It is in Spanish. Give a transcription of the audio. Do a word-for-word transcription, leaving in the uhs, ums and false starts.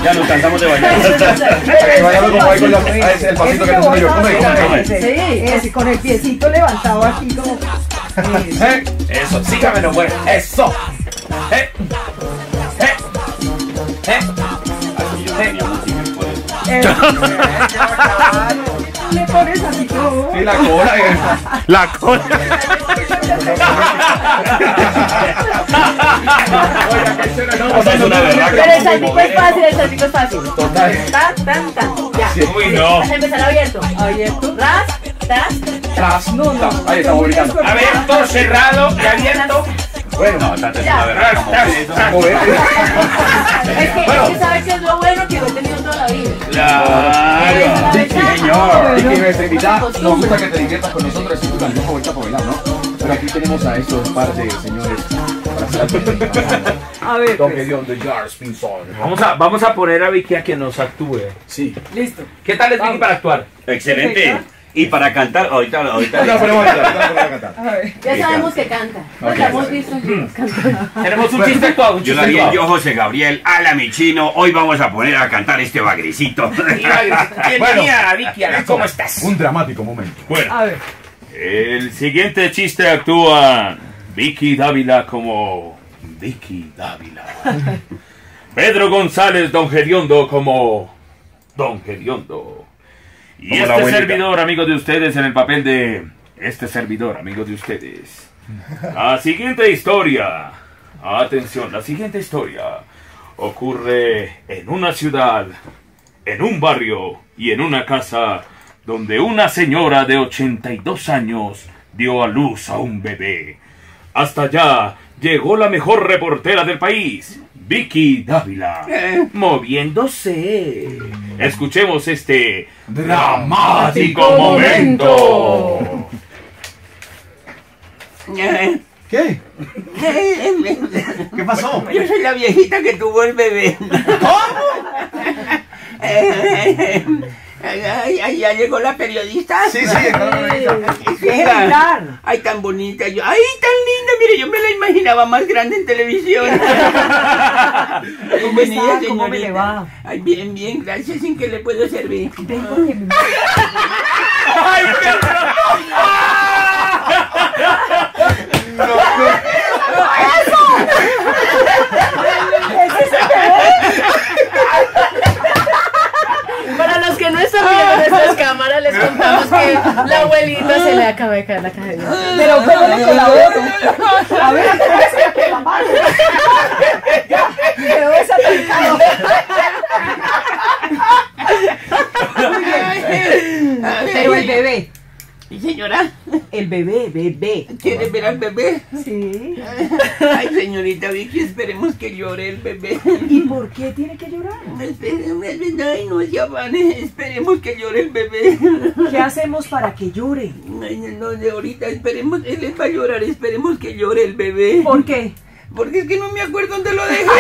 Ya nos cansamos de bailar. Bailando como ahí con la... Ah, es el pasito que te enseño yo. Come, come, come. Sí, ese, con el piecito levantado aquí como... Eh, Eso, sígamelo, güey. Eso. Eh, eh, eh. Así yo tenía música por eso. Le pones así como... Sí, la cola. eh. La cola. Oiga, que chévere, no, O sea, es una berraca. Pero el saltico es fácil, el saltico es fácil. Total. Tan, tan, tan. Ya. Uy, no. Vas a empezar abierto. Abierto. Ras, tras. Tras, no, no. Ahí estamos brincando. Abierto, cerrado y abierto. Bueno, No, tanto es Ya. una berraca como eso. como ves. Es que, es que sabes que es lo bueno que lo he tenido toda la vida. Claro. Sí, señor. Y que nuestra invitada, nos gusta que te diviertas con nosotros. Es tu canción favorita por bailar, ¿no? Pero aquí tenemos a estos par de señores para hacer algo. A ver, Don pues. Gedeón de Jars Pinzón. Vamos a, vamos a poner a Vicky a que nos actúe. Sí. Listo. ¿Qué tal es Vicky para actuar? Excelente. Y para cantar, ahorita, ahorita. No, pero vamos a cantar, vamos a cantar. A ver. Ya sabemos que canta. Pues ya hemos visto que canta. Tenemos un chiste actuado, un Yo, chiste Daniel, actuado. yo, José Gabriel, ala mi chino, hoy vamos a poner a cantar este bagrecito. Bienvenida, Vicky, ala, ¿cómo estás? Un dramático momento. Bueno, A ver. El siguiente chiste actúa Vicky Dávila como Vicky Dávila. Pedro González, Don Gediondo como Don Gediondo. Y Como la este abuelita. servidor, amigo de ustedes, en el papel de este servidor, amigo de ustedes. La siguiente historia, atención, la siguiente historia ocurre en una ciudad, en un barrio y en una casa donde una señora de ochenta y dos años dio a luz a un bebé. Hasta allá llegó la mejor reportera del país, Vicky Dávila, moviéndose. Escuchemos este dramático momento. ¿Qué? ¿Qué pasó? Yo soy la viejita que tuvo el bebé. Ay, ay, ya llegó la periodista. Sí, sí, Espera. Ay, tan bonita. Yo, ay, tan linda. Mire, yo me la imaginaba más grande en televisión. ¿Cómo está? ¿Cómo me le va? Ay, bien, bien, gracias. ¿En qué le puedo servir? Ven porque me... ¡Ay, perro! Para los que no están viendo nuestras cámaras, les contamos que la abuelita se le acaba de caer la caja de dientes. Pero ¿cómo le colaboro? A ver, que la mano. Quedó desatacado. Pero el bebé. Señora, El bebé, bebé. ¿quiere ver al bebé? Sí. Ay, señorita Vicky, esperemos que llore el bebé. ¿Y por qué tiene que llorar? Esperemos, ay, no se afane, esperemos que llore el bebé. ¿Qué hacemos para que llore? Ay, no, de ahorita, esperemos, él va a llorar, esperemos que llore el bebé. ¿Por qué? Porque es que no me acuerdo dónde lo dejé.